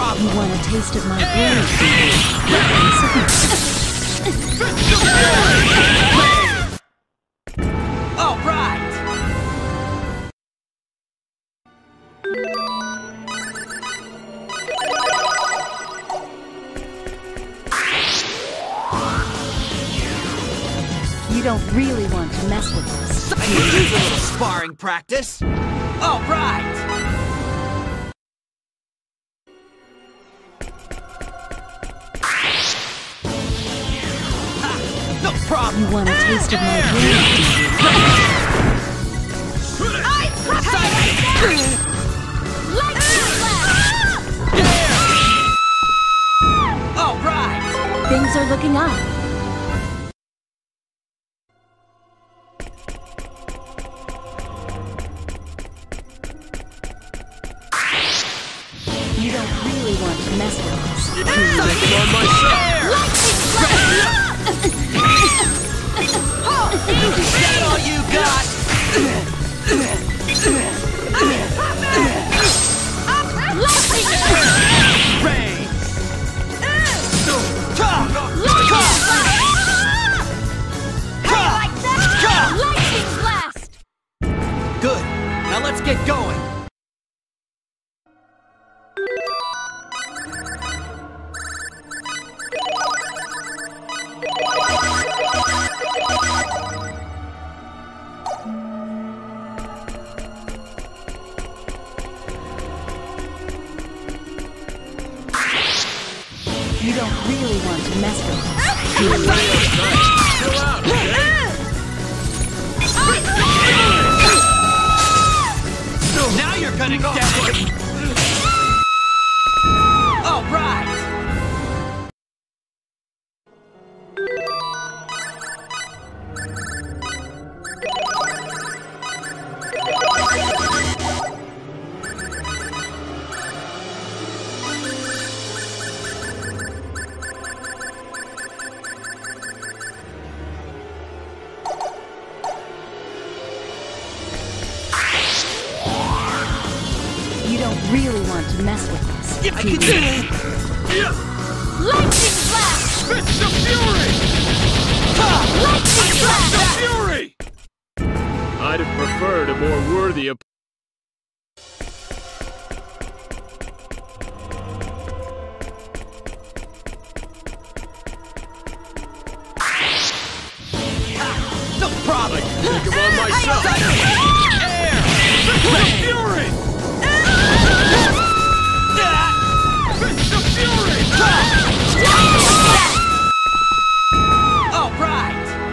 problem. You want a taste of my brain? All right. You don't really want to mess with us. I could use a little sparring practice. All right. No problem. You want a taste of my brain? All right. Things are looking up. You don't really want to mess with us. Something on my share. Is that all you got? Rain. Lightning blast! Good. Now let's get going. You don't really want to mess with us. Chill out, okay? Now you're gonna get it. All right. You don't really want to mess with us. I could do it. Lightning blast! Fist of Fury! Lightning Fist of blast! Fury! I'd have preferred a more worthy opponent. No problem. Think of on myself. Air. Fist of Fury! Fist of Fury! All right.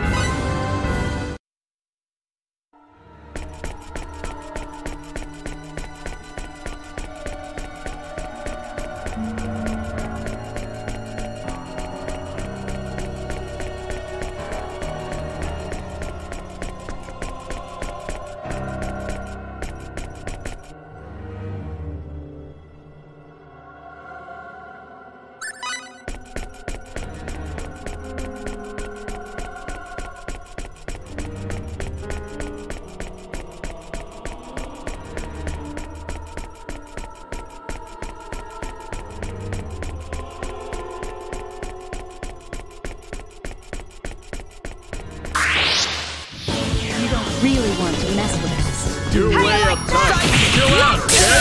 You don't really want to mess with us. You're way up top. Chill out, okay?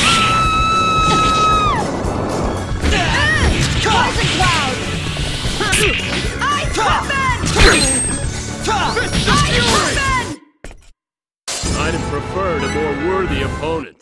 Poison cloud! Ice weapon! Fist of Fury! I'd have preferred a more worthy opponent.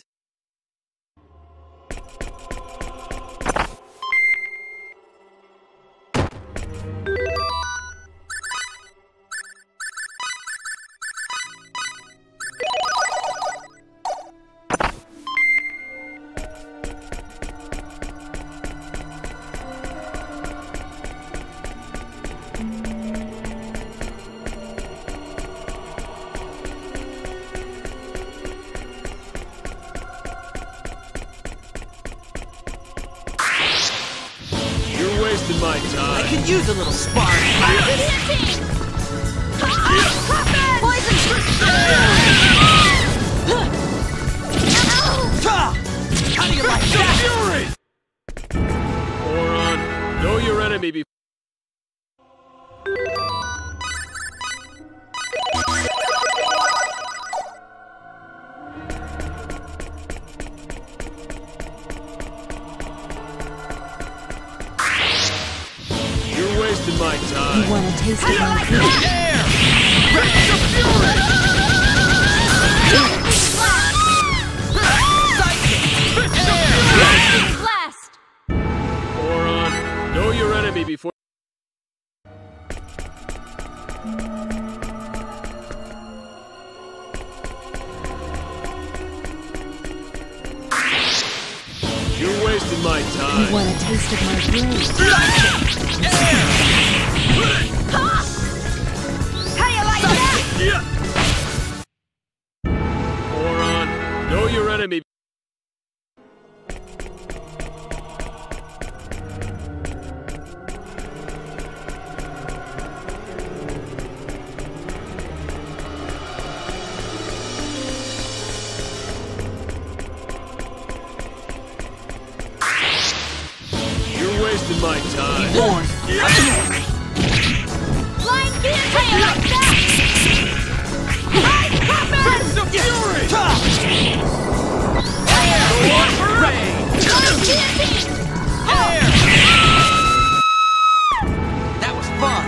Wasting my time. I could use a little sparring practice. Poison! How do you like that? Fury! wasted my time. You want a taste of my food? Air! Rest of fury! Lightning blast! Moron, know your enemy before... You're wasting my time. You want a taste of my blade? How you like that? Moron, know your enemy. You're wasting my time. Warned. Flying kiss! How you like that? Ice Fist of fury! Flying kissing! That was fun.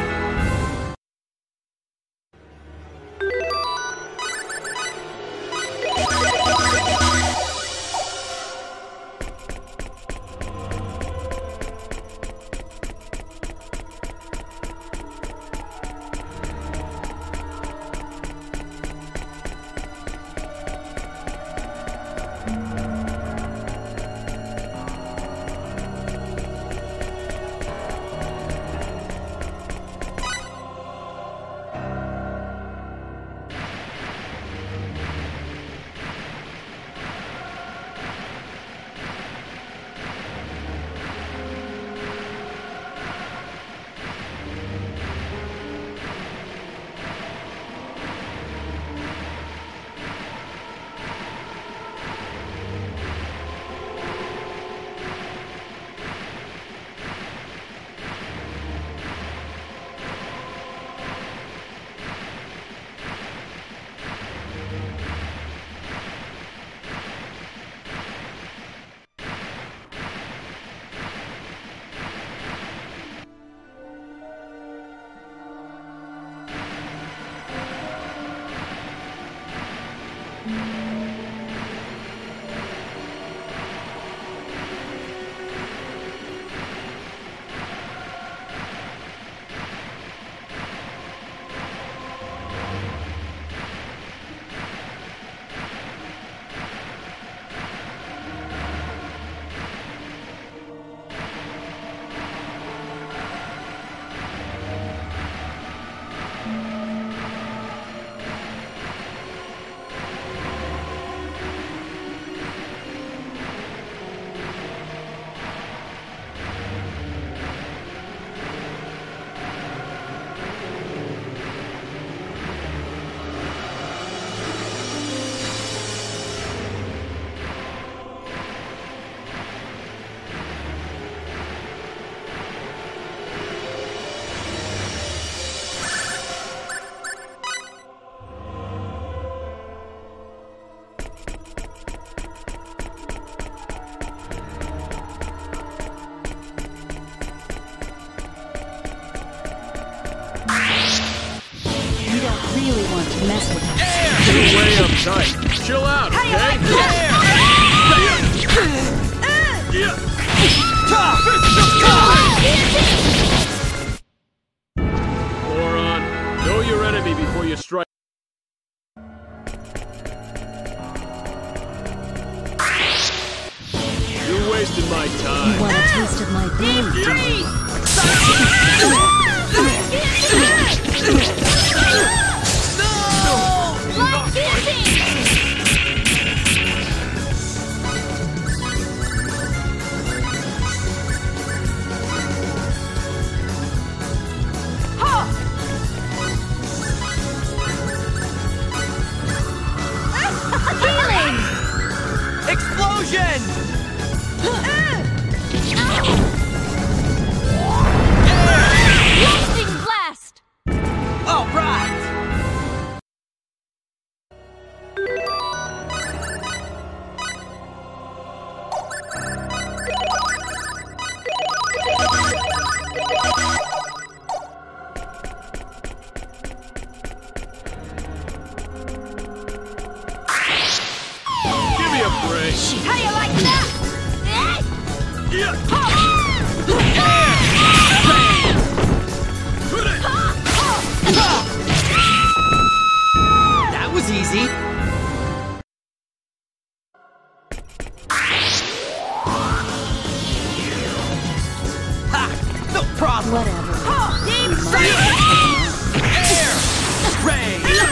Really want to mess with us. You're way uptight. Chill out, How you like okay? Moron, know your enemy before you strike. You're wasting my You time. want a taste of my blade? Flying kissing! Healing! Explosion! Lightning blast! All right! Great. How you like that? That was easy. Ha! No problem. Whatever. Team Air! Ray!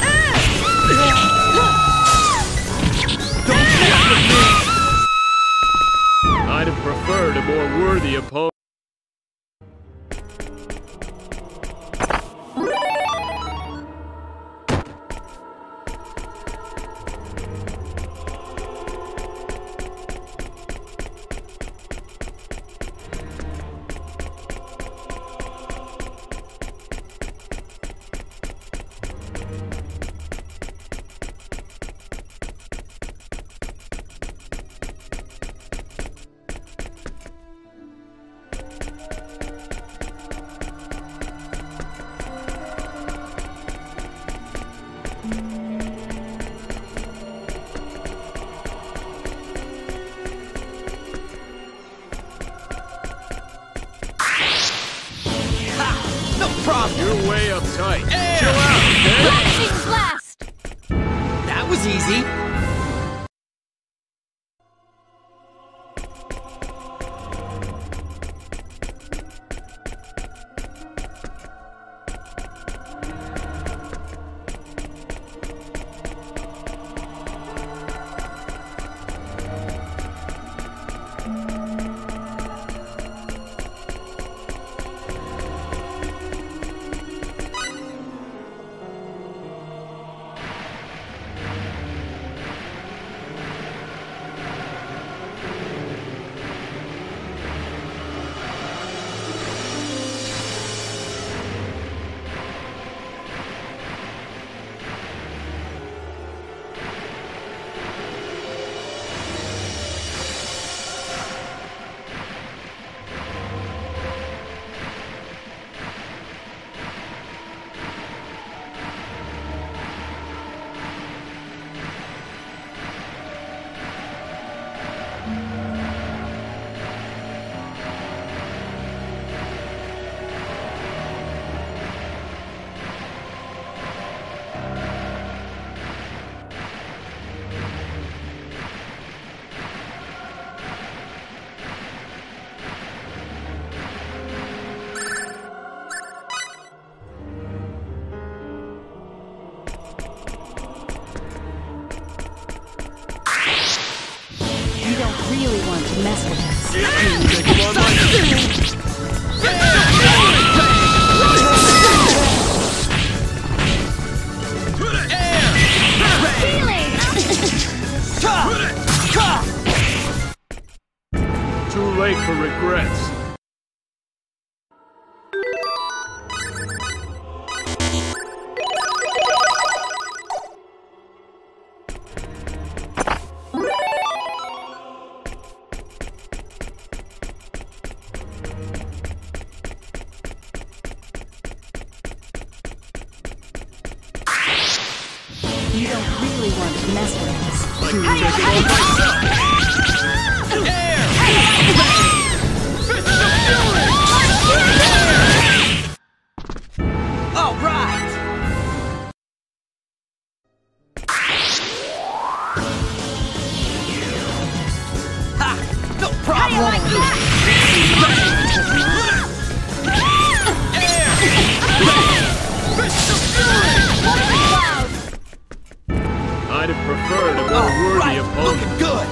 Don't mess with me! I'd have preferred a more worthy opponent. No problem. You're way uptight. Air! Chill out, okay? Lightning blast! That was easy. You don't really want to mess with us. Too late for regrets. You don't really want to mess with us. I can take it all myself. All right. Ha! No problem. I'd have preferred a more worthy Right, opponent. looking good.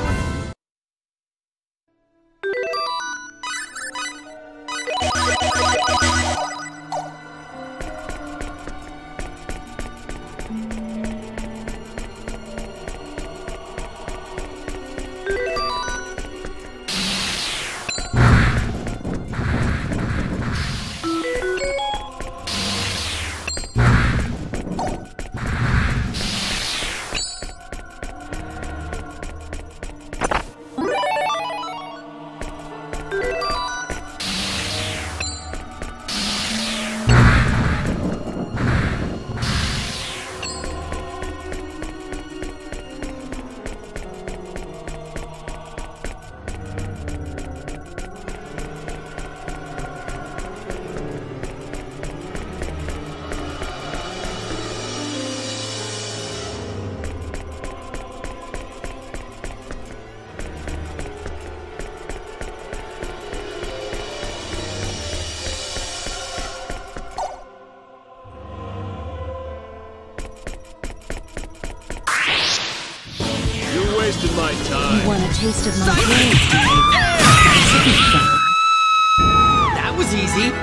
wasted my time. You want a taste of my blade? That was easy.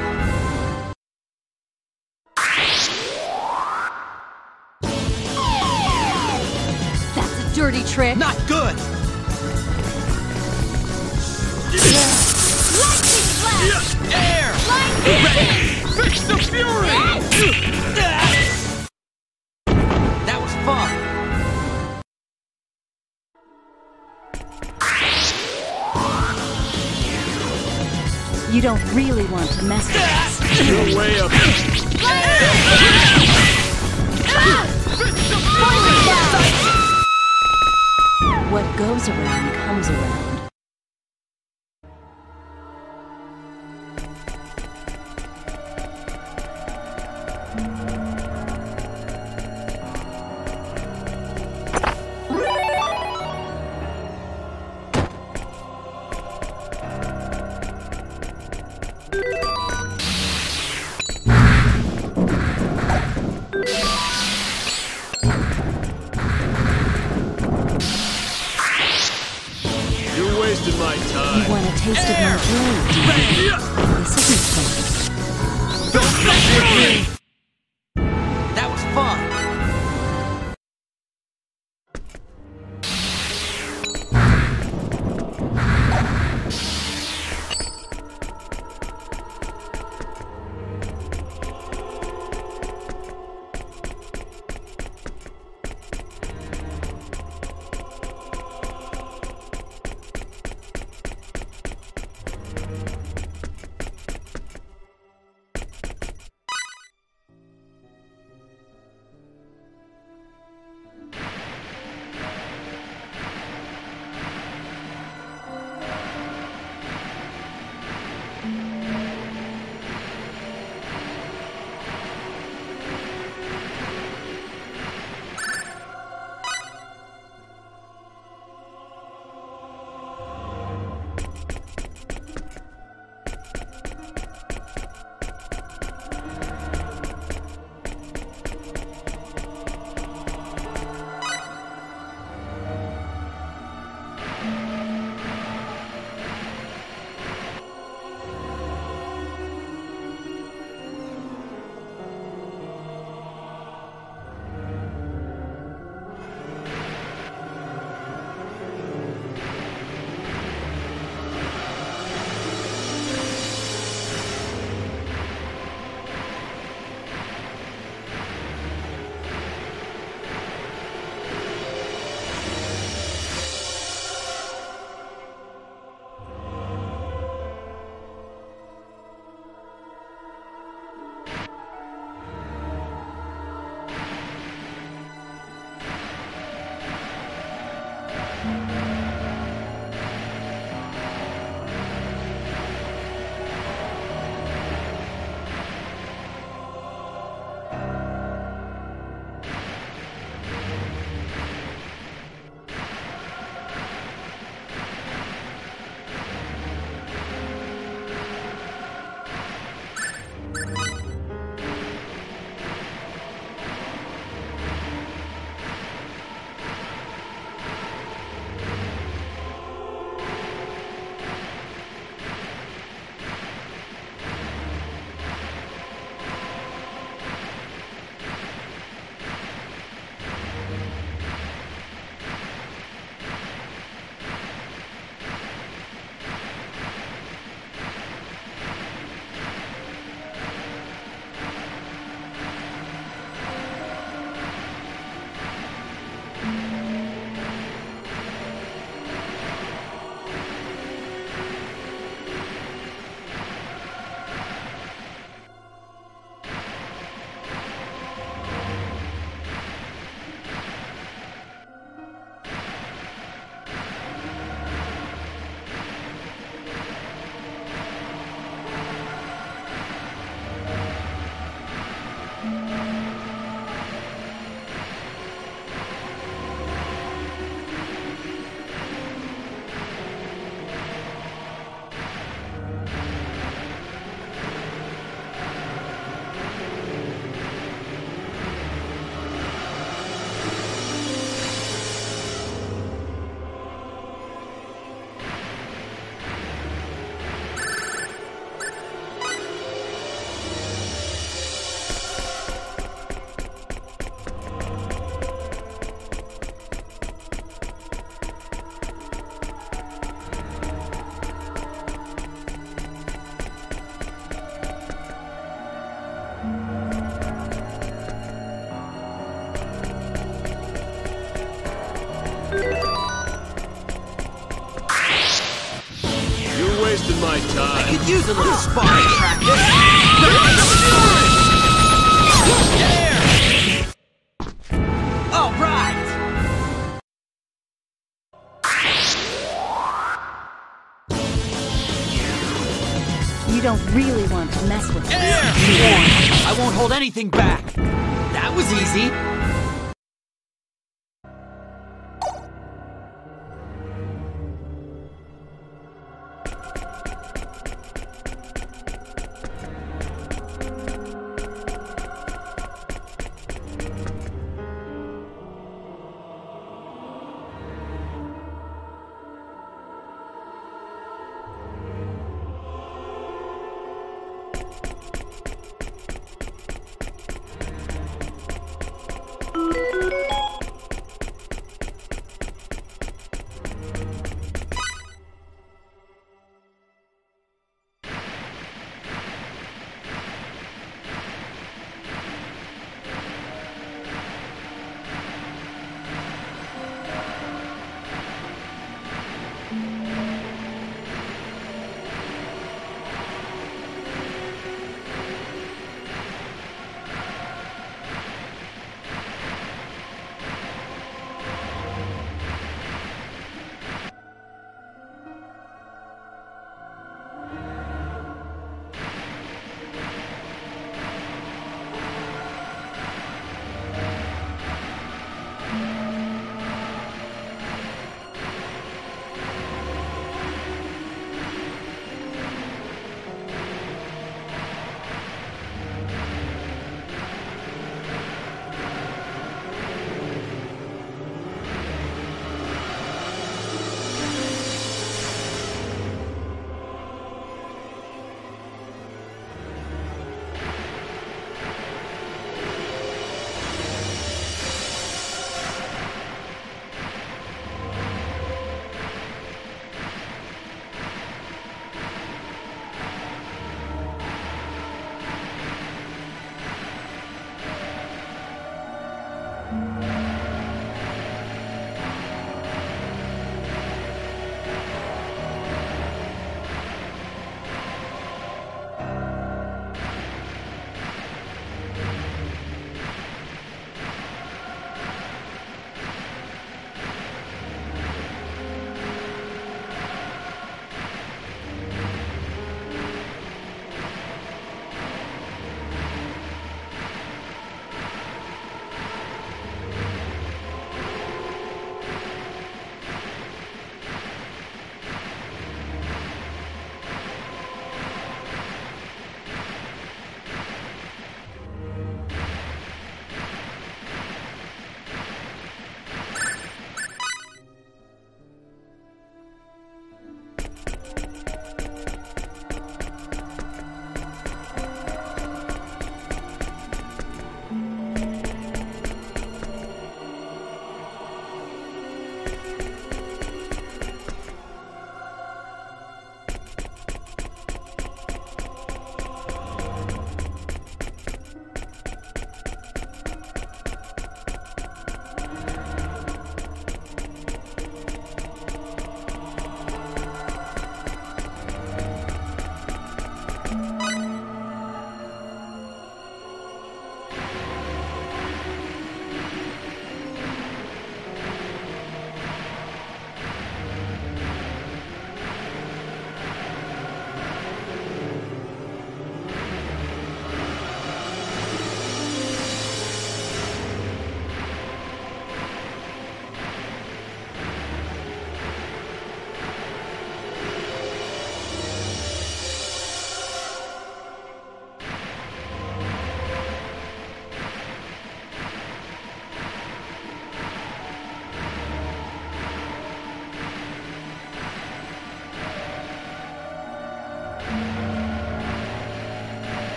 That's a dirty trick. Not good. Lightning flash! Air. Lightning! Fix the fury! That was fun. You don't really want to mess with us. Your way up. What goes around comes around. You're wasting my time. You want a taste of my blade, do you? This isn't fun. Don't mess with me. That was fun. You're wasting my time. I could use a little sparring practice. There! All right! You don't really want to mess with me. I won't hold anything back. That was easy.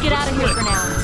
get out of here for now.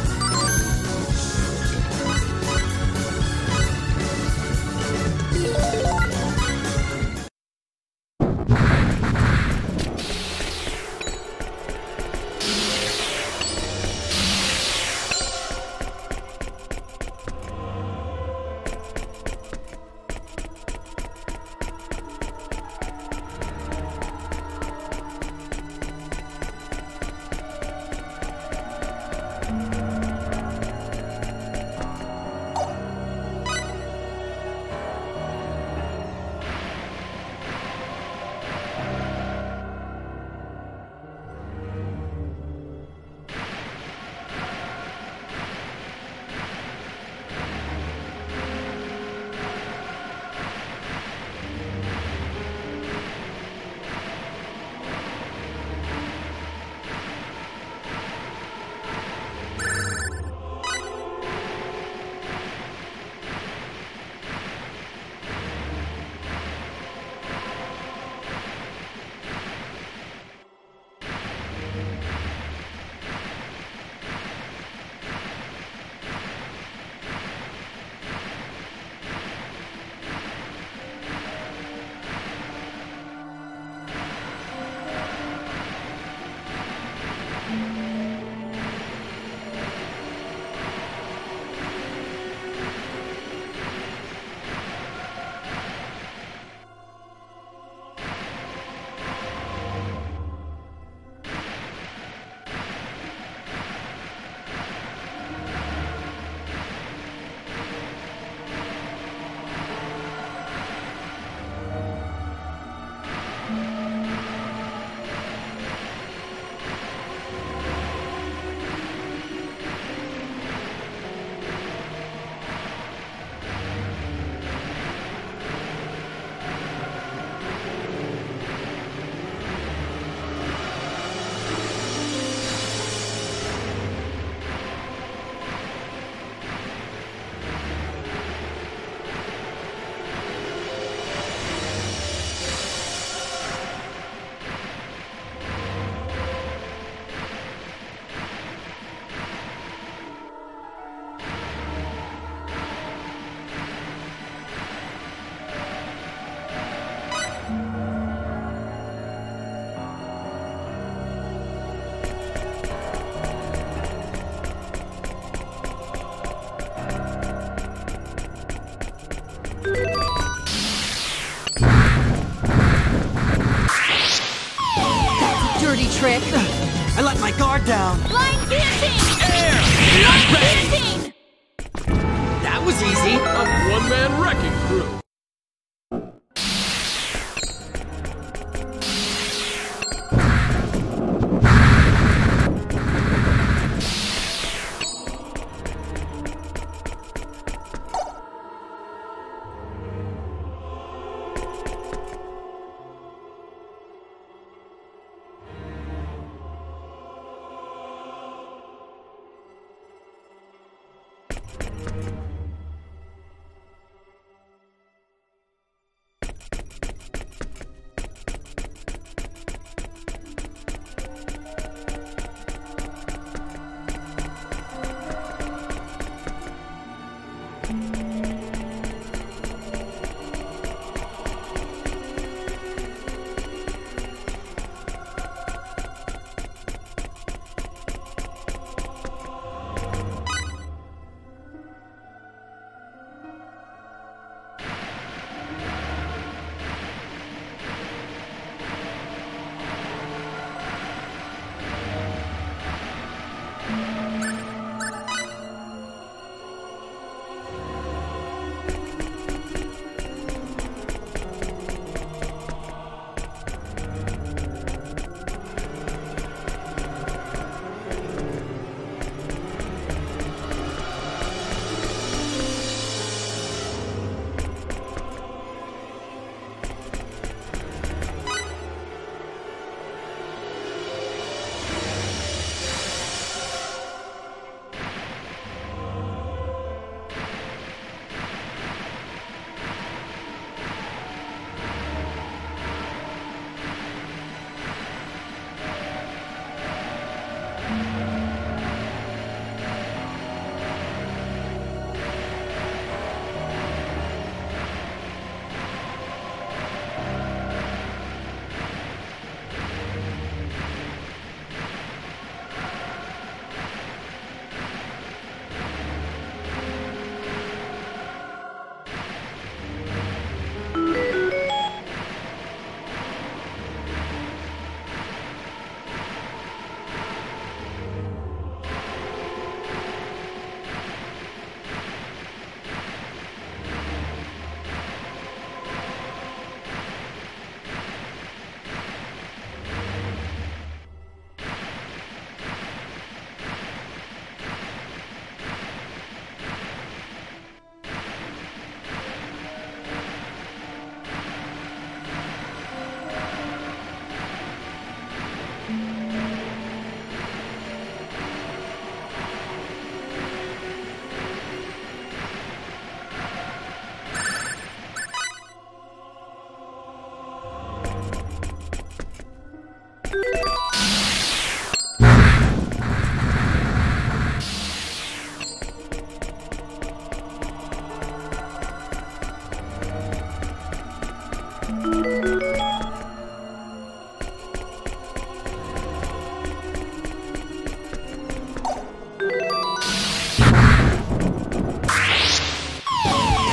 Trick. I let my guard down. Flying guillotine! Air! Flying guillotine! That was easy. A one-man wrecking crew.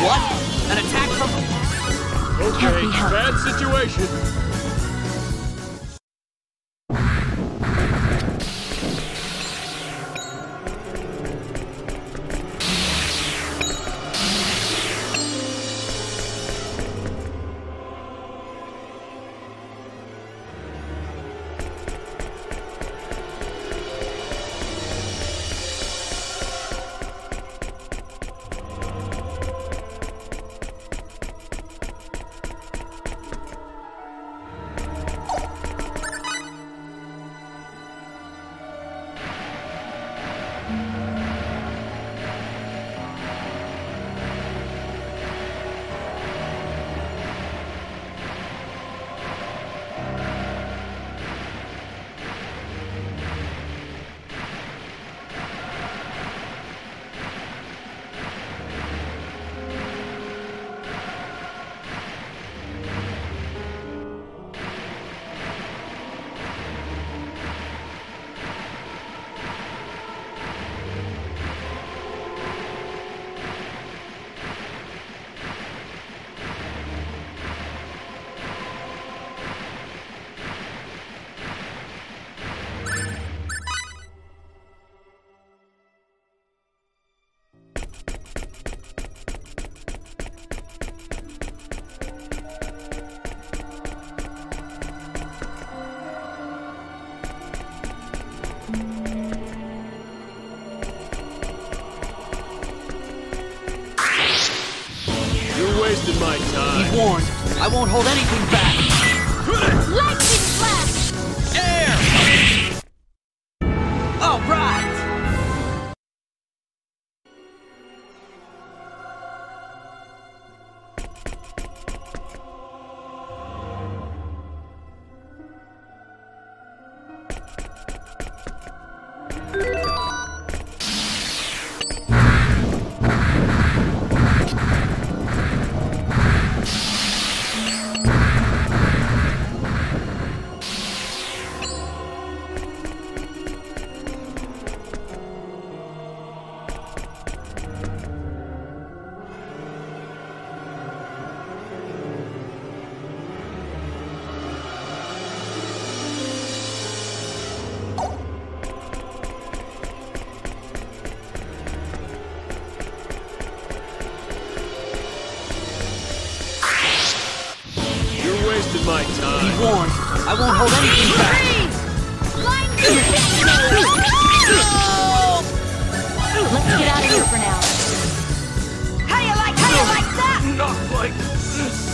What? An attack from... Okay, Can't be helped. bad situation. Wasting my time. Be warned, I won't hold anything back. Lightning flash! Air! All right! Wasting my time. Be warned, I won't hold anything back. Let's get out of here for now. How you like that? Not like this.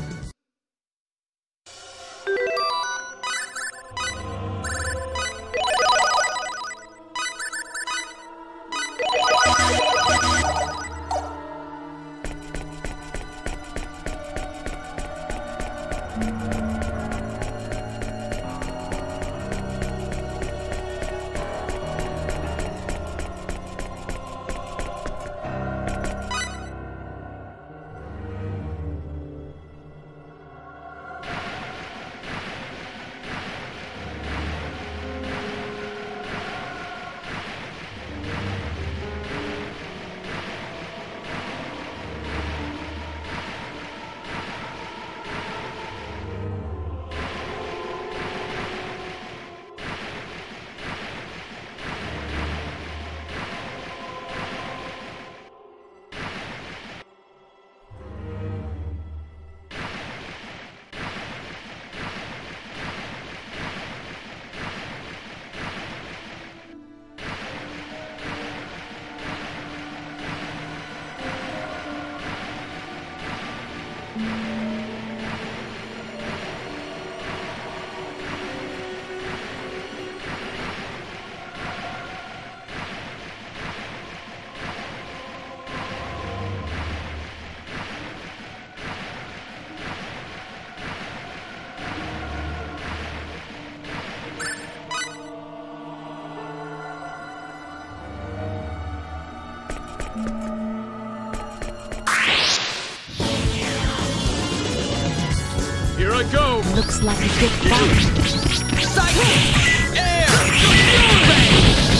Here I go! Looks like a good fight. Psychic! Air!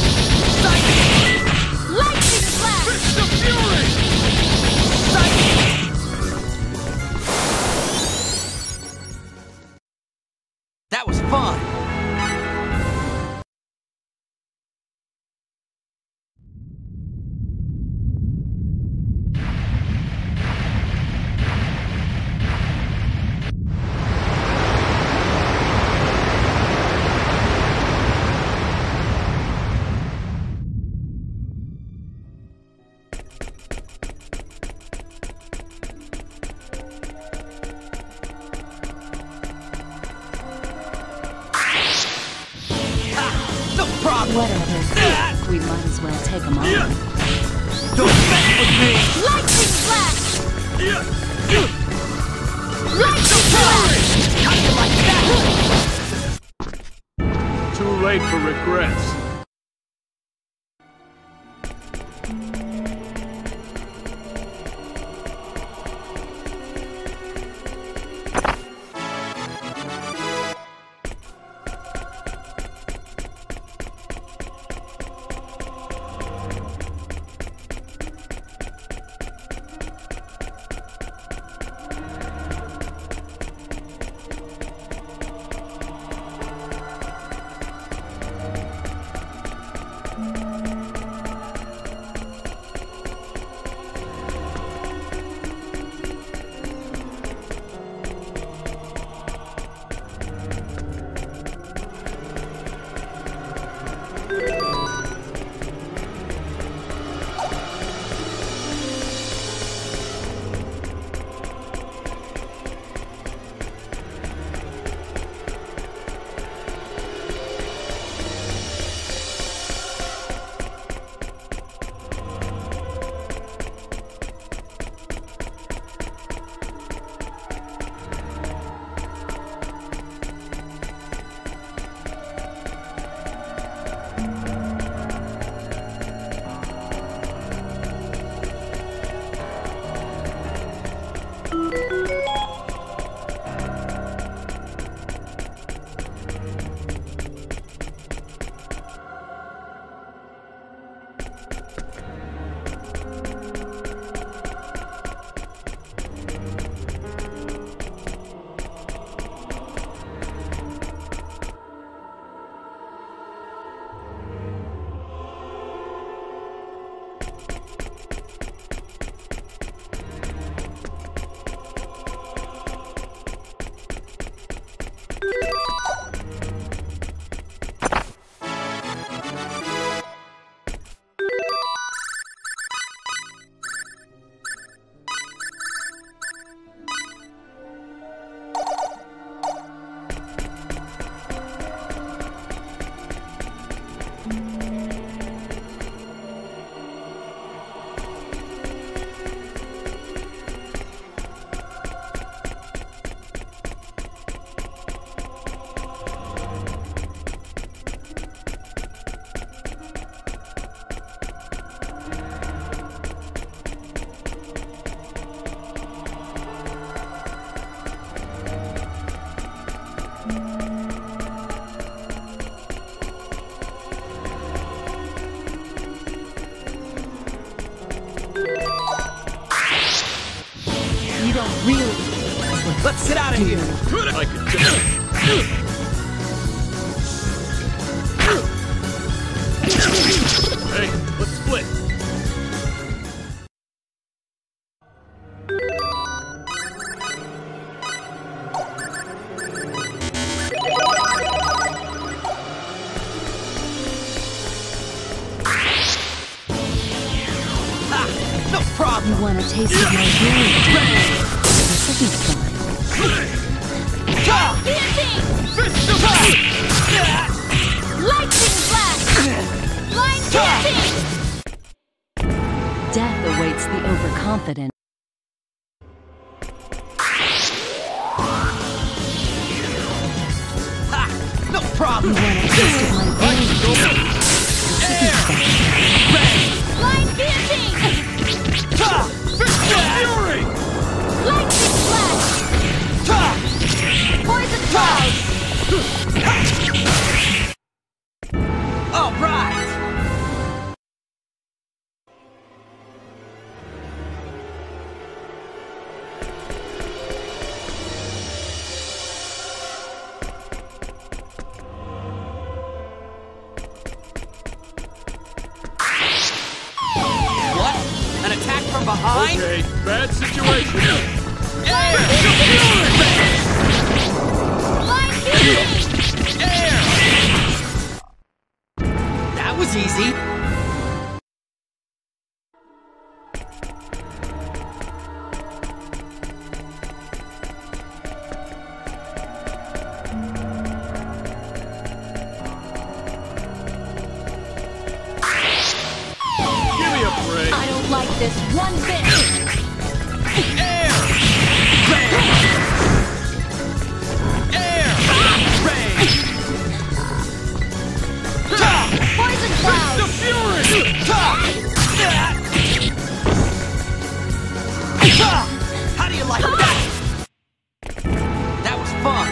Lightning flash! Fist of fury! Psychic! Whatever. We might as well take them all. Don't mess with me! Lightning flash! Lightning flash! How do you like that? Too late for regrets. Let's get out of here! I could just... Hey, let's split! No problem! You want a taste of my fury? This will be fun. Lightning flash! Line piercing! Death awaits the overconfident. No problem! You want a taste of my fury? Line piercing! Fury! Lightning flash! Poison cloud! All right! What? An attack from behind? Okay, bad situation. Line piercing! That was easy. this one bit! Air! Rain! Air! Rain! Poison cloud! The fury! How do you like that? That was fun.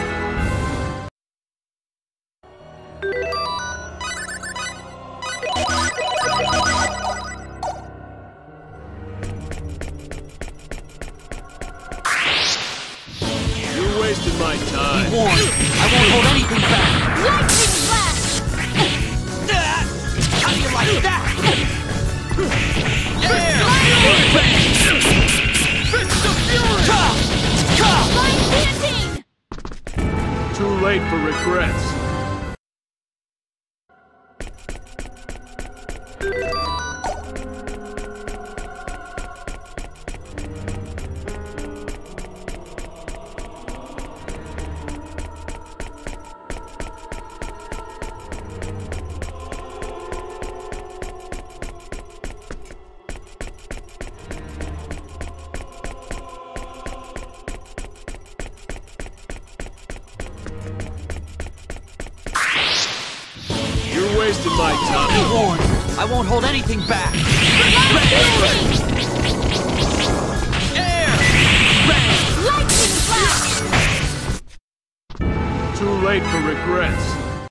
You're wasting my Be time. warned, I won't hold anything back. Lightning flash! How do you like that? Air! Fist of fury! Flying guillotine! Too late for regrets. You're wasting my Be time. warned, I won't hold anything back. Air! Rain! Lightning flash! Too late for regrets.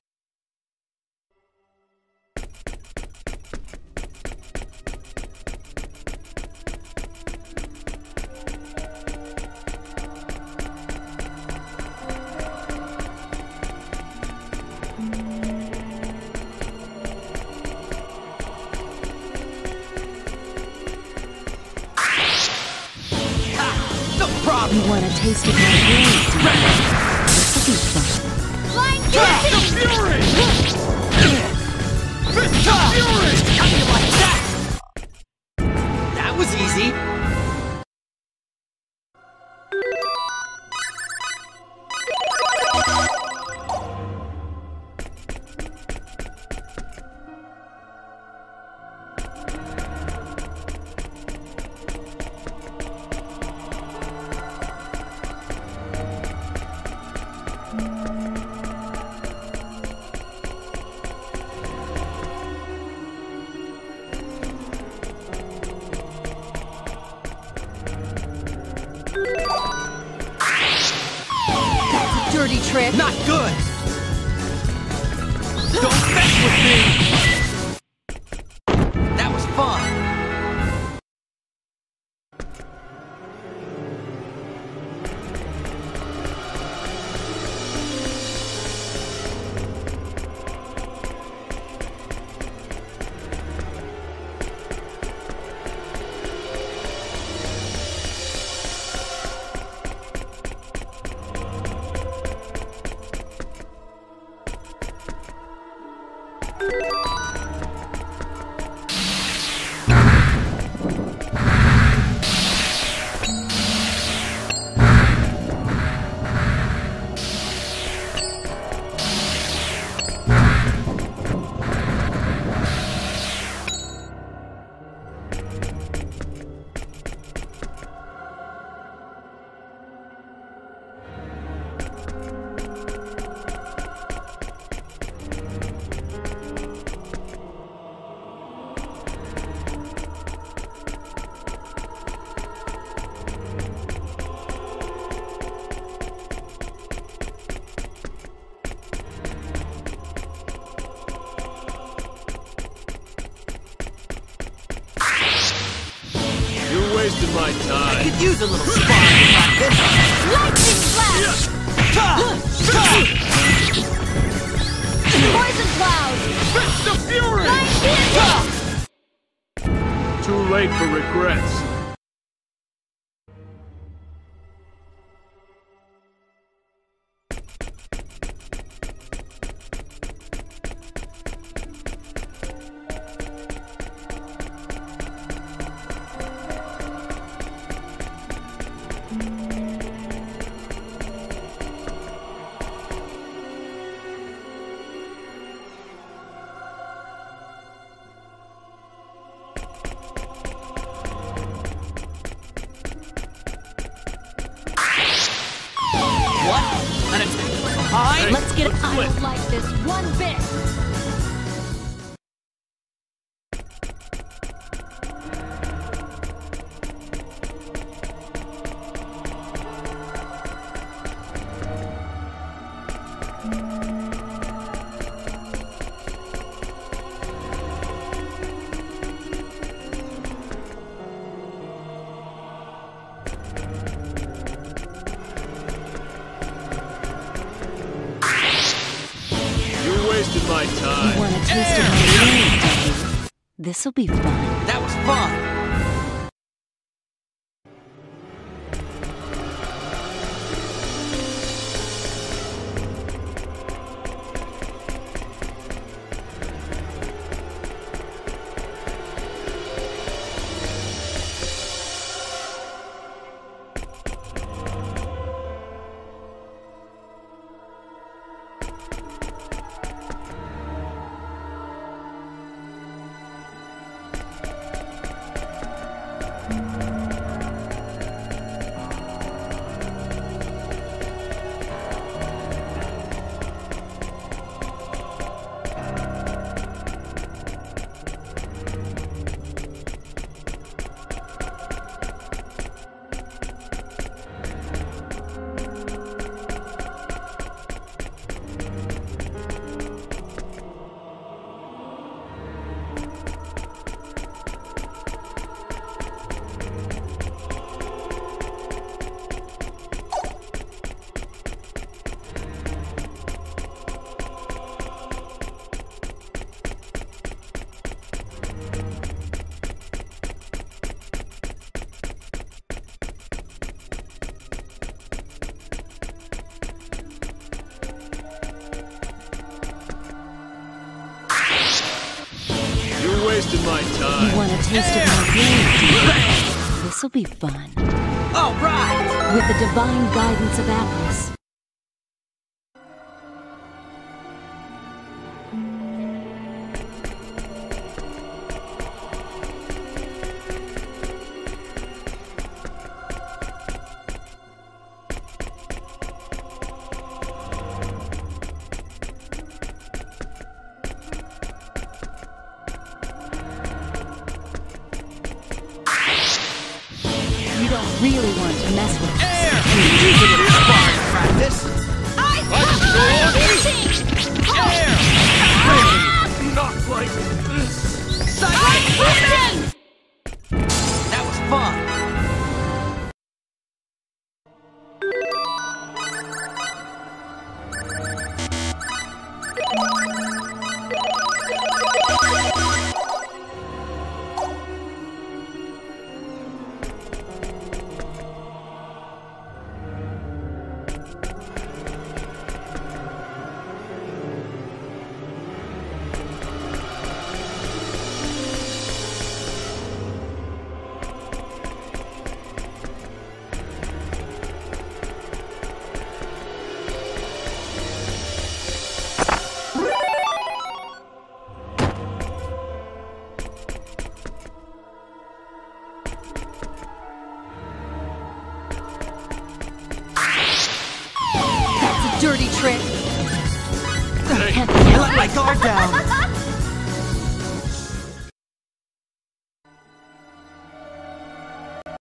No problem. You want a taste of my words, do you? The second one. Flying guillotine! Fury! Fist of fury! How do you like that? That was easy. Dirty trick! Not good. Don't mess with me. That was fun. You're wasting my I time. could use a little sparring like this. Lightning flash! Poison cloud! Fist of fury! Flying guillotine! Too late for regrets. And it's behind. Let's get it. I don't like this one bit. Wasted my You time. want a taste of my game, don't you? This'll be fun. That was fun. Wasted my time. You want a taste of my game, do you? This'll be fun. All right. With the divine guidance of Atlas. You don't really want to mess with us. Use a little sparring practice. Not like this. That was fun. Dirty trick. I let my guard down.